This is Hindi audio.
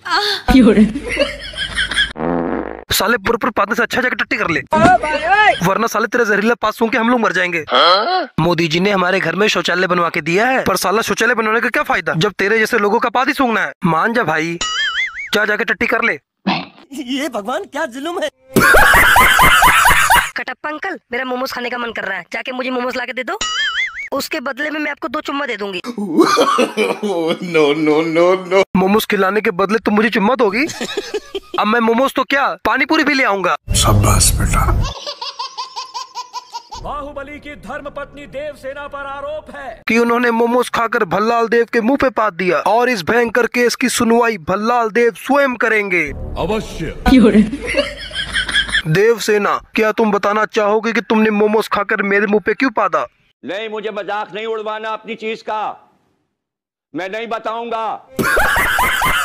साले पुर पादने से अच्छा जाके टट्टी कर ले, वरना साले तेरा जहरीला पास सूंघ के हम लोग मर जाएंगे। मोदी जी ने हमारे घर में शौचालय बनवा के दिया है, पर साला शौचालय बनवाने का क्या फायदा जब तेरे जैसे लोगों का पाद ही सूंघना है। मान जा भाई, जा जाके टट्टी कर ले। ये भगवान क्या जुल्म है। कटप्पा अंकल, मेरा मोमोज खाने का मन कर रहा है, जाके मुझे मोमोज ला के दे दो, उसके बदले में मैं आपको 2 चुम्मा दे दूंगी। No no no no, momos खिलाने के बदले तुम मुझे चुम्मा दोगी? अब मैं मोमोज तो क्या, पानी पूरी भी ले आऊंगा। शाबाश बेटा। बाहुबली की धर्मपत्नी देवसेना पर आरोप है कि उन्होंने मोमोज खाकर भल्लाल देव के मुंह पे पाद दिया, और इस भयंकर केस की सुनवाई भल्लाल देव स्वयं करेंगे। अवश्य। देवसेना, क्या तुम बताना चाहोगे कि तुमने मोमोज खाकर मेरे मुंह पे क्यों पादा? नहीं, मुझे मजाक नहीं उड़वाना अपनी चीज का, मैं नहीं बताऊंगा।